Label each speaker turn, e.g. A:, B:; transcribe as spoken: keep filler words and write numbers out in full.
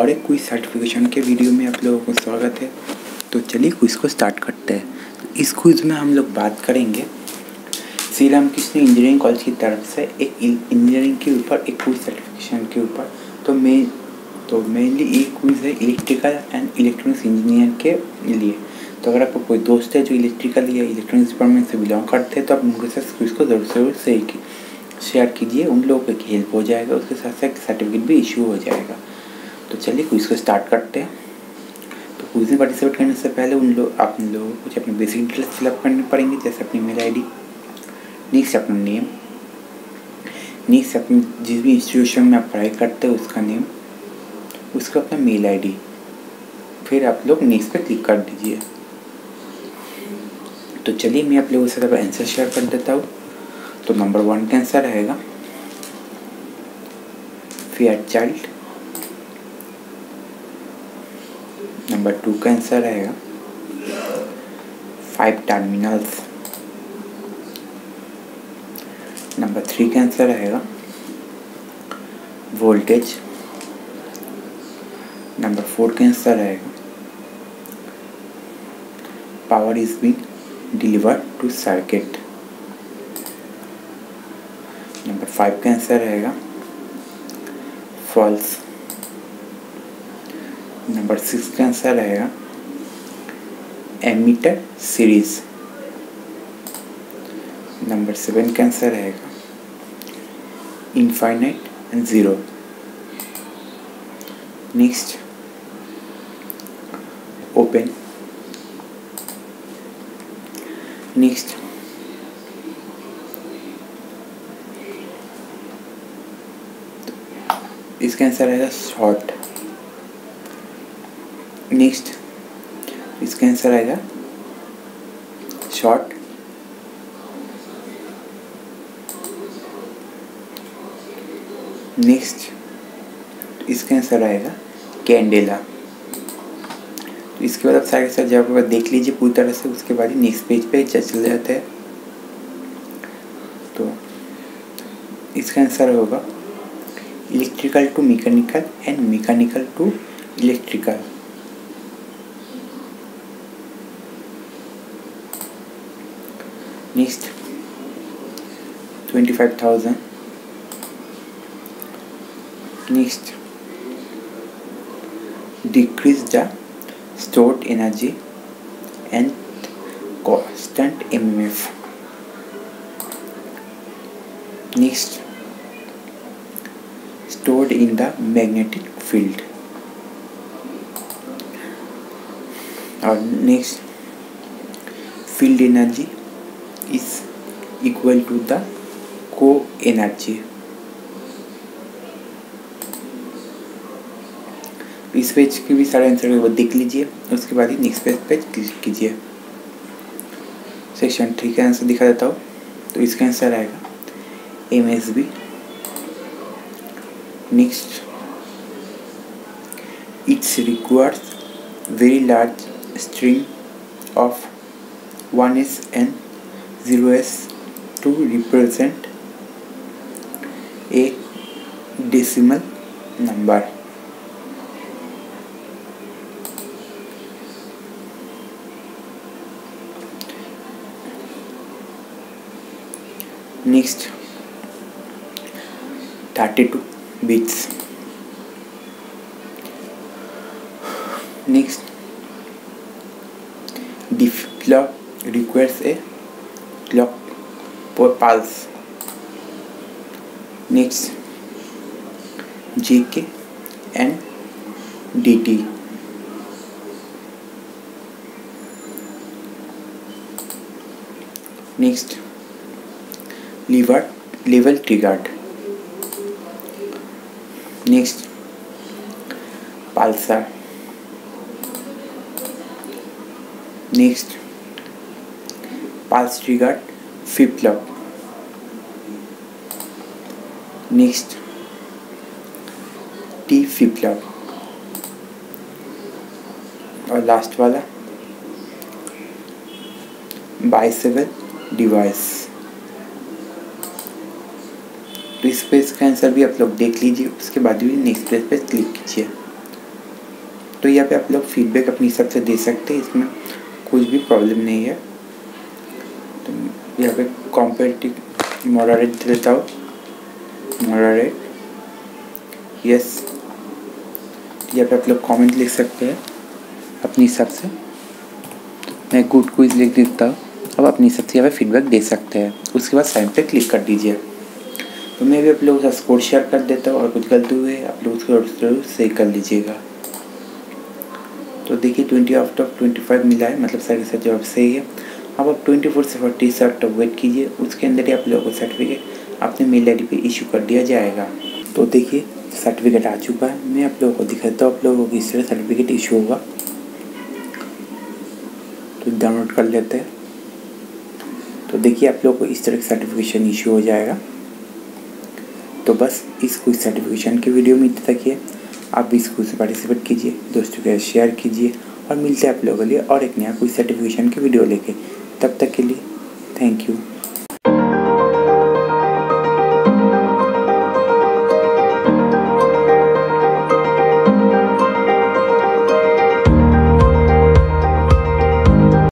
A: और एक quiz certification के वीडियो में आप लोगों को स्वागत है। तो चलिए क्विज को स्टार्ट करते हैं। तो इस क्विज में हम लोग बात करेंगे श्री रामकृष्ण इंजीनियरिंग कॉलेज की तरफ से एक इंजीनियरिंग के ऊपर एक क्विज सर्टिफिकेशन के ऊपर। तो मैं तो मेनली ये क्विज है इलेक्ट्रिकल एंड इलेक्ट्रॉनिक्स इंजीनियर के लिए। तो अगर आपको कोई दोस्त है जो इलेक्ट्रिकल या इलेक्ट्रॉनिक्स डिपार्टमेंट से बिलोंग करते हैं तो आप उनके साथ क्विज को ज़रूर ज़रूर सही शेयर कीजिए, उन लोगों की हेल्प हो जाएगा, उसके साथ साथ सर्टिफिकेट भी इशू हो जाएगा। तो चलिए क्विज को स्टार्ट करते हैं। तो क्विज में पार्टिसिपेट करने से पहले उन लोग आप लोगों को कुछ अपने बेसिक डिटेल्स फिलअप करनी पड़ेंगी, जैसे अपनी मेल आई डी, नेक्स्ट अपना नेम, नेक्स्ट अपनी जिस भी इंस्टीट्यूशन में आप पढ़ाई करते हैं उसका नेम, उसका अपना मेल आई डी, फिर आप लोग नेक्स्ट पे क्लिक कर दीजिए। तो चलिए मैं आप लोगों के साथ आंसर शेयर कर देता हूँ। तो नंबर वन का आंसर रहेगा फेयर चाइल्ड। नंबर टू का आंसर रहेगा फाइव टर्मिनल्स। नंबर थ्री का आंसर रहेगा वोल्टेज। नंबर फोर का आंसर रहेगा power is being delivered to circuit. Number five का आंसर रहेगा फॉल्स। नंबर सिक्स का आंसर रहेगा एमीटर सीरीज। नंबर सेवन का आंसर रहेगा infinite and zero. Next open. Next इसका आंसर रहेगा शॉर्ट। नेक्स्ट इसका आंसर आएगा शॉर्ट। नेक्स्ट इसका आंसर आएगा कैंडेला। तो इसके बाद आप सारे के साथ जब देख लीजिए पूरी तरह से, उसके बाद ही नेक्स्ट पेज पे चले जाते हैं। तो इसका आंसर होगा electrical to mechanical and mechanical to electrical. Next twenty five thousand. Next decrease the stored energy and constant M M F. Next, stored in the magnetic field. Or next, field energy is equal to the co-energy. इस page के भी सारे answer वो देख लीजिए, उसके बाद ही नेक्स्ट पेज पे क्लिक कीजिए। सेक्शन थ्री का आंसर दिखा देता हूँ। तो इसका आंसर आएगा M S B. Next it's requires very large string of one s and zero s to represent a decimal number. Next thirty two bits. Next diff clock requires a clock per pulse. Next J K and D T. Next lever level triggered. Next pulsar. Next pulse triggered flip flop. Next T flip flop. और last वाला bistable device. तो इस page का answer भी आप लोग देख लीजिए, उसके बाद भी नेक्स्ट पेज पे क्लिक कीजिए। तो यहाँ पे आप लोग फीडबैक अपने हिसाब से दे सकते हैं, इसमें कुछ भी प्रॉब्लम नहीं है। तो यहाँ पे कॉम्पेटिव मॉडरेट देता हूँ, मॉडरेट यस। यहाँ पे आप लोग कमेंट लिख सकते हैं अपने हिसाब से। मैं गुड क्विज लिख देता हूँ। अब अपनी हिसाब से यहाँ पे फीडबैक दे सकते हैं। उसके बाद साइन पे क्लिक कर दीजिए। तो मैं भी आप लोगों के साथ स्कोर शेयर कर देता हूँ, और कुछ गलती हुई है आप लोग उसको जरूर सही कर लीजिएगा। तो देखिए twenty out of twenty five मिला है, मतलब सारे सारे जवाब सही है। अब आप ट्वेंटी फोर से फोर्टी सेवन तक वेट कीजिए, उसके अंदर ही आप लोगों को सर्टिफिकेट अपने मेल आई डी पे इशू कर दिया जाएगा। तो देखिए सर्टिफिकेट आ चुका है, मैं आप लोगों को दिखाता हूँ आप लोगों को किस तरह सर्टिफिकेट इशू होगा। तो डाउनलोड कर लेते हैं। तो देखिए आप लोगों को इस तरह का सर्टिफिकेशन इशू हो जाएगा। तो बस इस क्विज सर्टिफिकेशन की वीडियो में इतना तक है। आप भी इस क्विज से पार्टिसिपेट कीजिए, दोस्तों के साथ शेयर कीजिए, और मिलते हैं आप लोगों के लिए और एक नया क्विज सर्टिफिकेशन की वीडियो लेके। तब तक के लिए थैंक यू।